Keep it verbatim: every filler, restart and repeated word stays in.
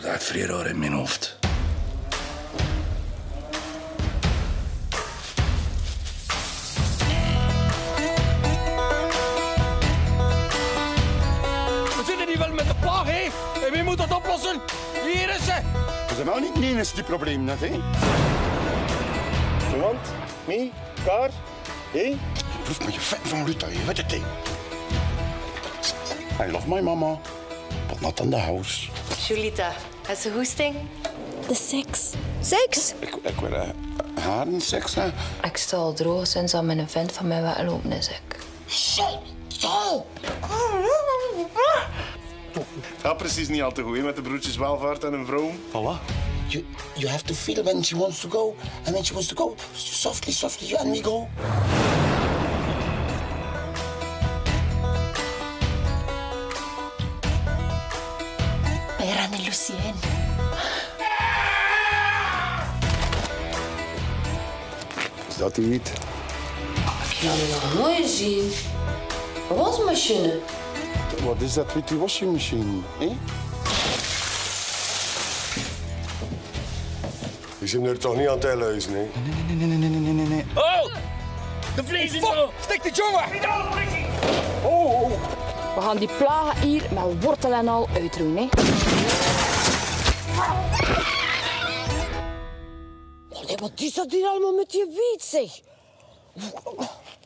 gaat vrij raar in mijn hoofd. We zitten hier wel met de plaag, hè? En wie moet dat oplossen? Hier is ze! We zijn nou niet de enige die probleem net, hè? Want, me, kaar, hé? Proef met je vet van Ruta, je weet het, hè? I love my mama, but not in the house. Julita, heb je hoesting? De seks. Seks? Ik, ik wil uh, haar niet seks, hè? Ik sta al droog sinds dat mijn vent van mij weggelopen is. Ik. Zo, zo! Gaat precies niet al te goed, hè, met de broertjes Welvaart en een vrouw. Voilà. You, you have to feel when she wants to go. And when she wants to go, softly, softly, you and me go. Wij rennen Lucie in. Is dat die niet? Heb je dat nog nooit zien? Een wasmachine. Wat is dat met die washing machine, hè? Je zit er toch niet aan het luisteren, hè? Nee, nee, nee, nee, nee, nee, nee, nee. Oh! De vlees is er! Stik de jongen! Oh, oh. We gaan die plagen hier met wortel en al uitroeien, hè. Allee, wat is dat hier allemaal met je wiet, zeg?